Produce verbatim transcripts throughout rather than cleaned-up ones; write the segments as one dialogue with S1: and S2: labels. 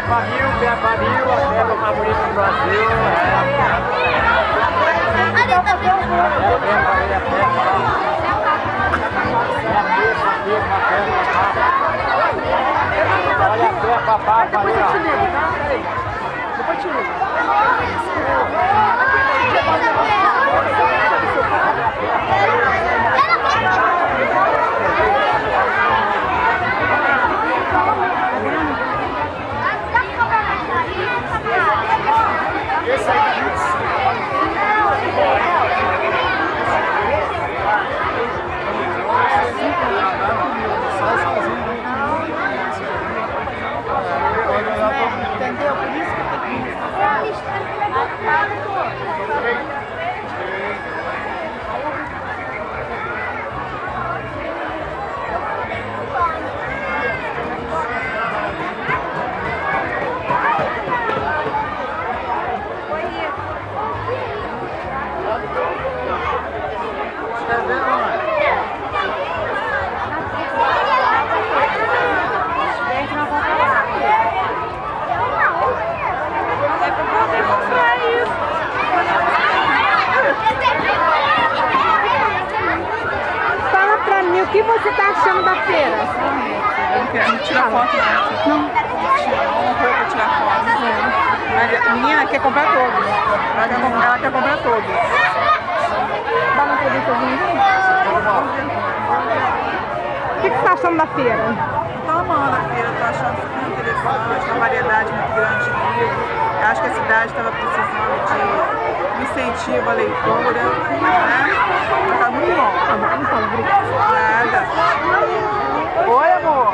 S1: Barril, Pé Barril, a terra mais bonita do Brasil.
S2: Ali tá vendo?
S1: Olha a terra, papai,
S2: depois eu te ligo, tá? Depois eu te ligo.
S1: Esse aí
S2: entendeu? Por isso que eu tenho que Fala pra mim, o que você tá achando da feira?
S3: Eu não quero tirar foto, não. Não. Não vou pra tirar foto. Mas a menina quer comprar todos. Ela quer comprar, ela quer comprar todos.
S2: Dá uma entrevista aqui? O que você tá achando da feira?
S3: Tô amando a feira, tô achando super interessante, uma variedade muito grande de livros. Eu acho que a cidade estava precisando de um incentivo à leitura, né? Mas tá muito bom.
S2: Tá bom, então, obrigada.
S3: Nada. Oi, amor.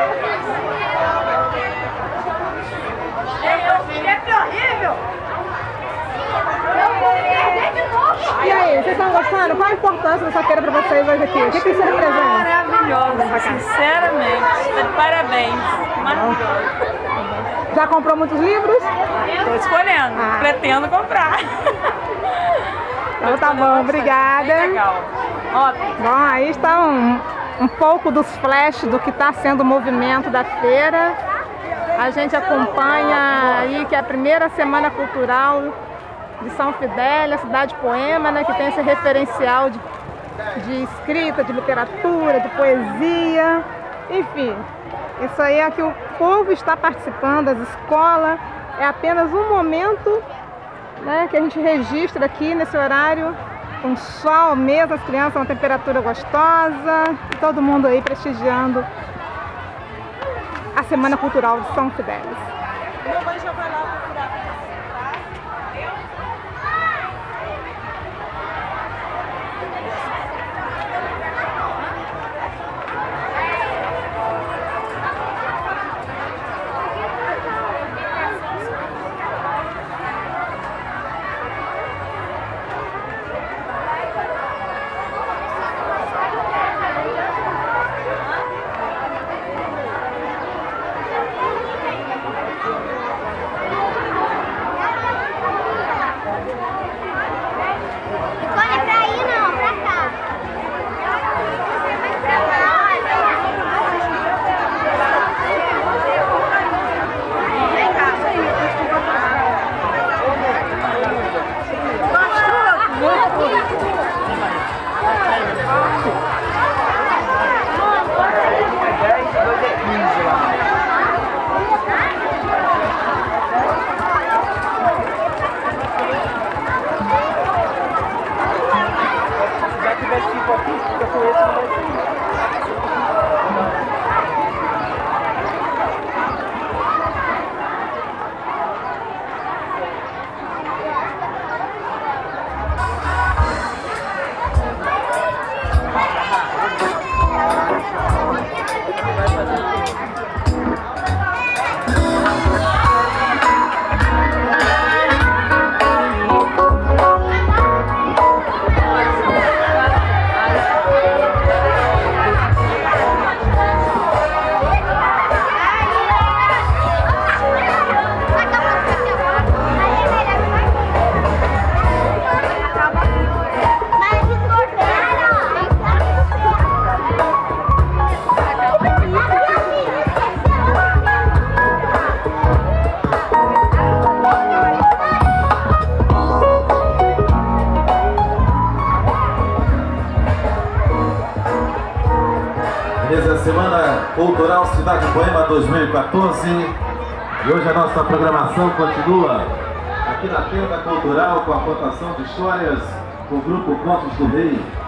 S2: E aí, vocês estão gostando? Qual a importância dessa feira para vocês hoje aqui? O que, que isso representa?
S4: Maravilhosa, sinceramente. Tá de parabéns. Maravilhoso.
S2: Já comprou muitos livros?
S4: Tô escolhendo.
S2: Ah.
S4: Pretendo comprar.
S2: Então tá bom, obrigada.
S4: Bem legal. Ótimo.
S2: Bom, aí está um, um pouco dos flashes do que está sendo o movimento da feira. A gente acompanha aí que é a primeira semana cultural de São Fidélia, cidade poema, né, que tem esse referencial de, de escrita, de literatura, de poesia, enfim. Isso aí é que o povo está participando, as escolas, é apenas um momento, né, que a gente registra aqui nesse horário, com sol mesmo, as crianças, uma temperatura gostosa, e todo mundo aí prestigiando a Semana Cultural de São Fidélis.
S3: Minha mãe já vai lá procurar.
S5: Beleza, a Semana Cultural Cidade Poema dois mil e quatorze. E hoje a nossa programação continua aqui na Tenda Cultural com a contação de histórias com o grupo Contos do Rei.